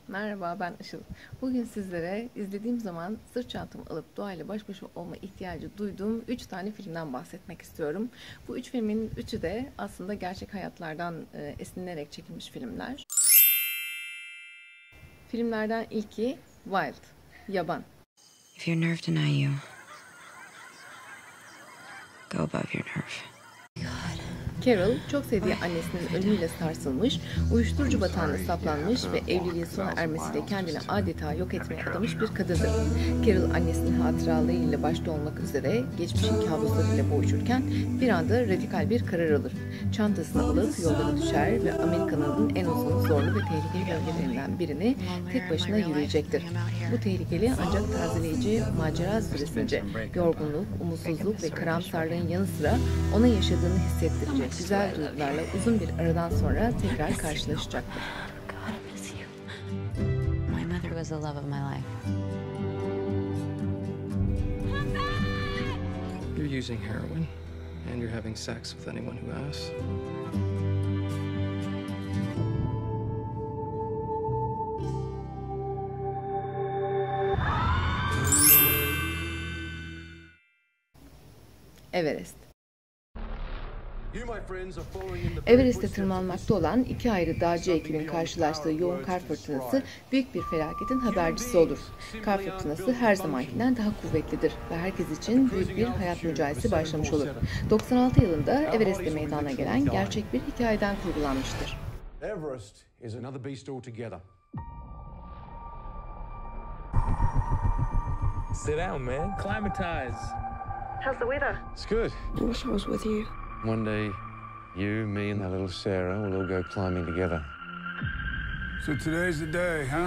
Merhaba, ben Işıl. Bugün sizlere izlediğim zaman sırt çantamı alıp doğayla baş başa olma ihtiyacı duyduğum 3 tane filmden bahsetmek istiyorum. Bu 3 filmin üçü de aslında gerçek hayatlardan esinlenerek çekilmiş filmler. Filmlerden ilki Wild, Yaban. If your nerve deny you, go above your nerve. Carol, çok sevdiği annesinin ölümüyle sarsılmış, uyuşturucu batağına saplanmış ve evliliğin sona ermesiyle kendini adeta yok etmeye adamış bir kadındır. Carol, annesinin hatıralarıyla başta olmak üzere geçmişin kabuslarıyla boğuşurken bir anda radikal bir karar alır. Çantasını alıp yollara düşer ve Amerika'nın en uzun, zorlu ve tehlikeli bölgelerinden birini tek başına yürüyecektir. Bu tehlikeli ancak tazeleyici macera süresince yorgunluk, umutsuzluk ve karamsarlığın yanı sıra ona yaşadığını hissettirecek güzel duygularla uzun bir aradan sonra tekrar karşılaşacaktır. My mother was the love of my life. You're using heroin, and you're having sex with anyone who asks. Everest. Everest'e tırmanmakta olan iki ayrı dağcı ekibin karşılaştığı yoğun kar fırtınası büyük bir felaketin habercisi olur. Kar fırtınası her zamankinden daha kuvvetlidir ve herkes için büyük bir hayat mücadelesi başlamış olur. 96 yılında Everest'te meydana gelen gerçek bir hikayeden kurgulanmıştır. Everest is another beast altogether. Sit down, man. Climatize. How's the weather? It's good. I wish I was with you. One day, you, me, and that little Sarah will all go climbing together. So today's the day, huh?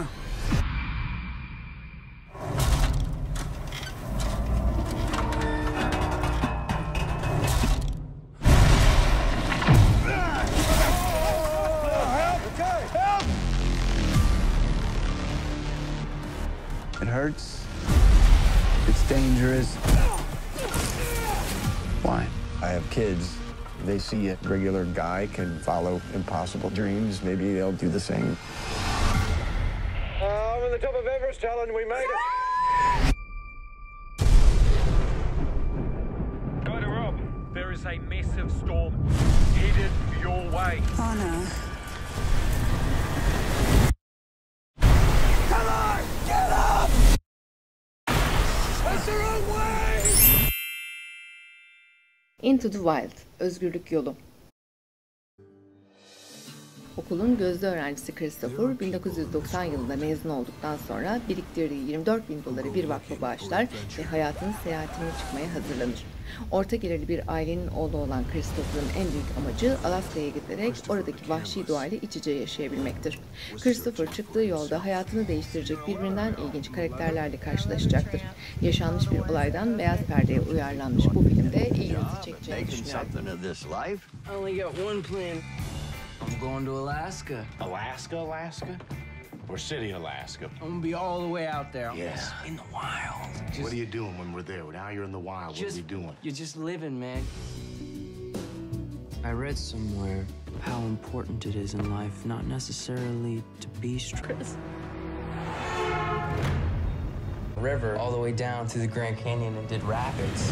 It hurts. It's dangerous. Why? I have kids. They see a regular guy can follow impossible dreams. Maybe they'll do the same. I'm on the top of Everest, Alan. We made it. Go to Rob. There is a massive storm headed your way. Oh no. Come on! Get up! That's the wrong way! Into the Wild, Özgürlük Yolu. Okulun gözde öğrencisi Christopher, 1990 yılında mezun olduktan sonra biriktirdiği 24 bin doları bir vakfa bağışlar ve hayatın seyahatine çıkmaya hazırlanır. Orta gelirli bir ailenin oğlu olan Christopher'ın en büyük amacı Alaska'ya giderek oradaki vahşi doğayla iç içe yaşayabilmektir. Christopher çıktığı yolda hayatını değiştirecek birbirinden ilginç karakterlerle karşılaşacaktır. Yaşanmış bir olaydan beyaz perdeye uyarlanmış bu filmde ilginizi çekeceğini düşünüyorum. Only got one plan. I'm going to Alaska. Alaska? Or City, Alaska? I'm gonna be all the way out there. Yes. In the wild. What are you doing when we're there? Now you're in the wild. What are you doing? You're just living, man. I read somewhere how important it is in life not necessarily to be strong. River all the way down through the Grand Canyon and did rapids.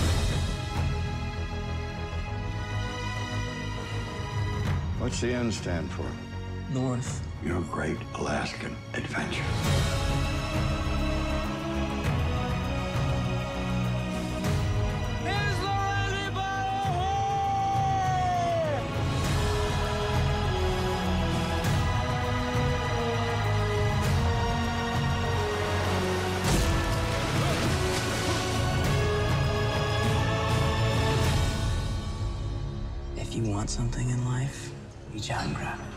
What's the N stand for? North. Your Great Alaskan Adventure. If you want something in life, reach out and grab it.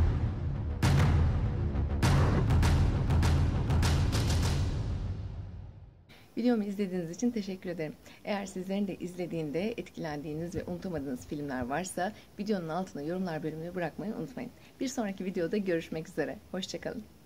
Videomu izlediğiniz için teşekkür ederim. Eğer sizlerin de izlediğinde etkilendiğiniz ve unutamadığınız filmler varsa videonun altına yorumlar bölümünü bırakmayı unutmayın. Bir sonraki videoda görüşmek üzere. Hoşça kalın.